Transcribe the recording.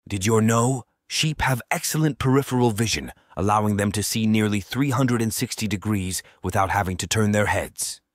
Did you know? Sheep have excellent peripheral vision, allowing them to see nearly 360 degrees without having to turn their heads.